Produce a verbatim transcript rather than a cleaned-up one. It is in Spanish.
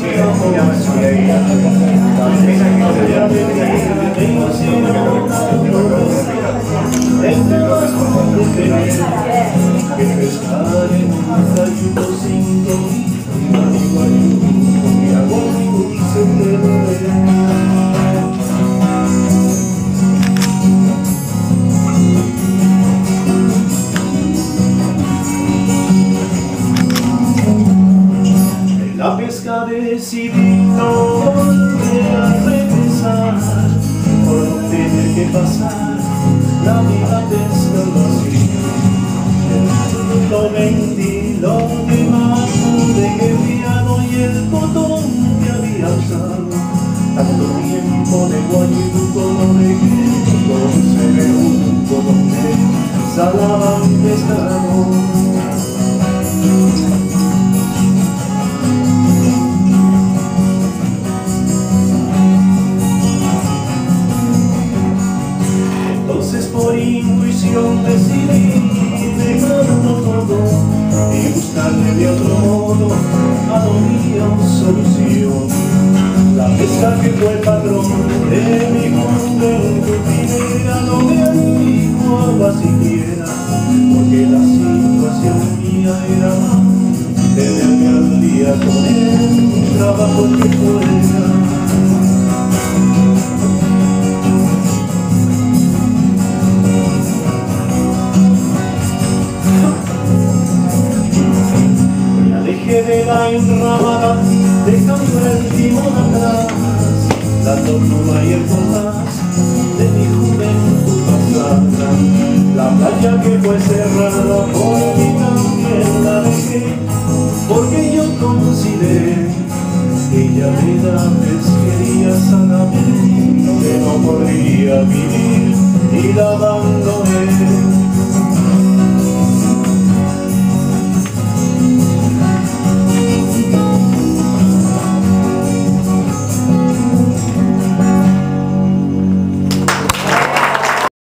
La pesca decidí no volver a regresar por no tener que pasar la vida pescando así. Lo vendí, lo demás dejé fiado y el cotón que había usado tanto tiempo de guayuco no dejé, entonces me hubo donde salaban pescado. Por intuición decidí dejarlo todo y buscarle de otro modo a lo mío solución. La pesca que fue el patrón de mi juventud primera no me antigua siquiera, porque la situación mía era tenerme al día con el trabajo que fuera. De la enramada, dejando el timón atrás, la tortuga y el compás de mi juventud pasada. La playa que fue cerrada por mí también la dejé, porque yo consideré que ella me da pesquería sanamente, que no podría vivir y la abandoné.